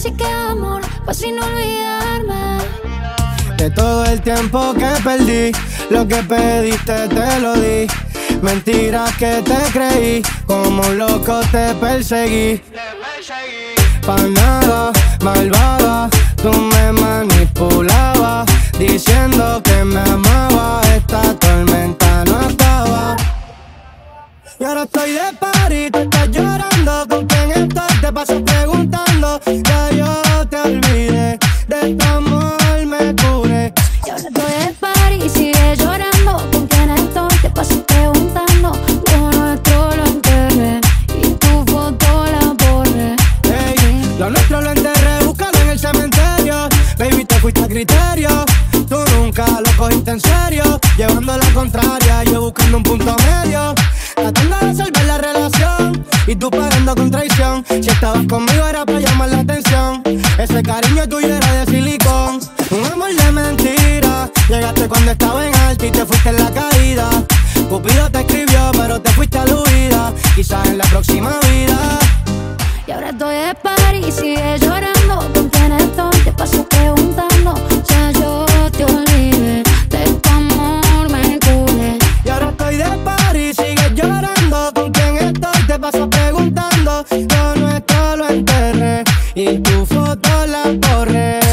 así que amor, pues sin olvidarme de todo el tiempo que perdí. Lo que pediste te lo di. Mentiras que te creí, como un loco te perseguí. Pa' nada, malvada, tú me manipulabas, diciendo que me amabas. Esta tormenta no acaba. Y ahora estoy de party, tú estás llorando. ¿Con quién estás? Te paso preguntando. Ya yo te olvidé, de tu amor me curé. y ahora estoy de party y sigue llorando. ¿Con quién estoy? Te paso preguntando. Lo nuestro lo enterré y tu foto la borré. Hey, lo nuestro lo enterré, búscalo en el cementerio. Baby, te fuiste a criterio. Tú nunca lo cogiste en serio, llevando la contraria, yo buscando un punto medio, tratando de salvar la relación y tú pagando con traición. Si estabas conmigo era para llamar la atención. Ese cariño tuyo era de silicón, un amor de mentira. Llegaste cuando estaba en alto y te fuiste en la caída. Cupido te escribió pero te fuiste a la huida. Quizás en la próxima vida. Y ahora estoy de party y sigue llorando. ¿Con quién estoy? Te paso preguntando. Ya yo te olvidé, de tu amor me curé. Y ahora estoy de party y sigues llorando. ¿Con quién estoy? Te paso preguntando. Lo nuestro lo enterré y tu foto la borré.